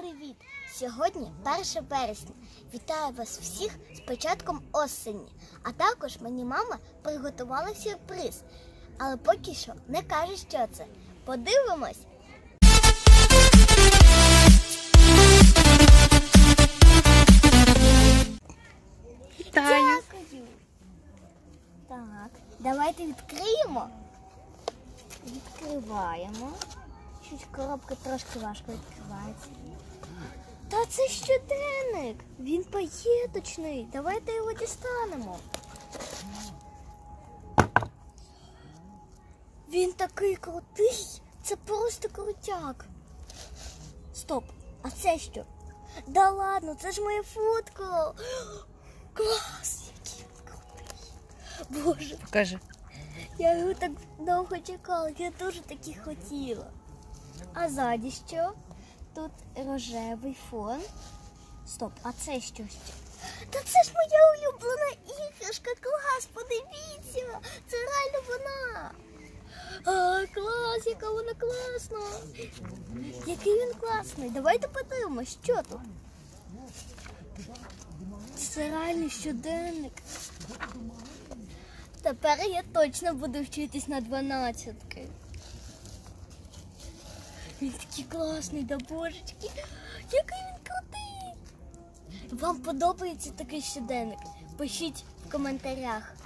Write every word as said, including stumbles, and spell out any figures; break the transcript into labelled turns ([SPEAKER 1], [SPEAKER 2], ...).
[SPEAKER 1] привіт! Сьогодні перше вересня. Вітаю вас всіх з початком осені. А також мені мама приготувала сюрприз. Але поки що не каже, що це. Подивимось!
[SPEAKER 2] Вітаю!
[SPEAKER 1] Дякую! Так, давайте відкриємо. Відкриваємо. Щось коробка трошки важко відкривається. Та це щоденник! Він паєточний. Давайте його дістанемо. Він такий крутий. Це просто крутяк. Стоп, а це що? Да ладно, це ж моя фотка. Клас, який він крутий. Боже.
[SPEAKER 2] Покажи.
[SPEAKER 1] Я його так довго чекала, я дуже таки хотіла. А ззаді що? Тут рожевий фон. Стоп, а це що? Та це ж моя улюблена іграшка, клас, подивіться! Це реально вона! А, клас, яка вона класна! Який він класний! Давайте подивимось, що тут? Це реально щоденник. Тепер я точно буду вчитись на дванадцятки. Він такий класний, да божечки. Який він крутий. Вам подобається такий щоденник? Пишіть в коментарях.